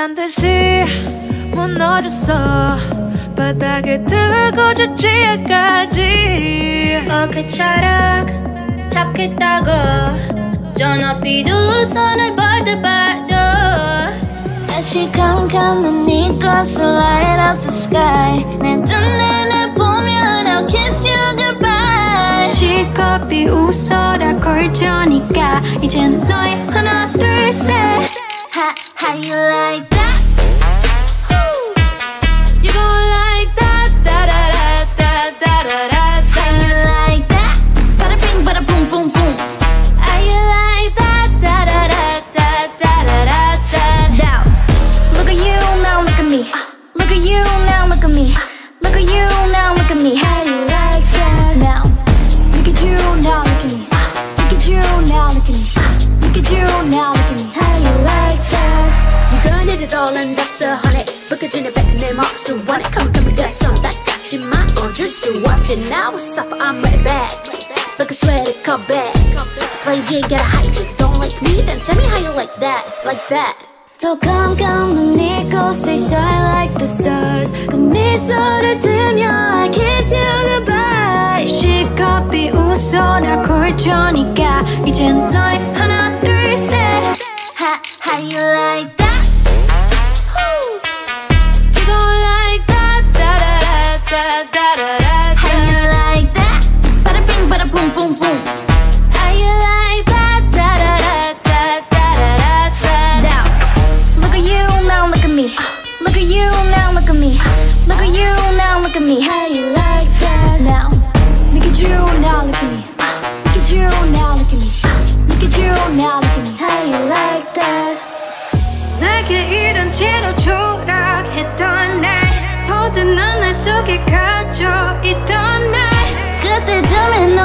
보란 듯이 무너졌어. 바닥에 두고 저 지하까지. 어깨차락 잡겠다고 저 높이 두 손을 벌떡벌떡. As she come and need gloves to light up the sky. 내 두 눈을 보면 I'll kiss you goodbye. 시겁이 웃어라 걸저니까 이젠 너의 하나 둘 셋. How you like that? You gon' like that, da da da da da da da. How you like that? Bada bing bada boom boom boom. How you like that, da da da da da da da da. Now look at you, now look at me. Look at you, now look at me. Look at you, now look at me. How you like that? Now look at you, now look at me. Look at you, now look at me. Look at you, now look at me. How you like that? You need it all and that's a honey. 벗겨지는 백 내 몫을 원해. Come on, that's all that 닥치마 어쩔 수 없지. Now what's up, I'm right back. Like a sweater, come back. Play G, get a hijack. Don't like me, then tell me how you like that. Like that. 더 깜깜한 이곳에 shine like the stars. 그 미소를 들며 I kiss you goodbye. 시겁이 웃어라 걸저니까 이젠 너의 하나 둘 셋. How you like that? You gon' like that, da da da da da da. How you like that? Bada bing bada boom boom boom. How you like that, da da da da da da da. Now look at you, now look at me. Look at you, now look at me. Look at you, now look at me. How you like that? Now look at you, now look at me. Look at you, now look at me. Look at you, now look at me. How you like that? 내게 이런 채로 초락했던 날 모든 넌 내 속에 갇혀 있던 날 그때쯤엔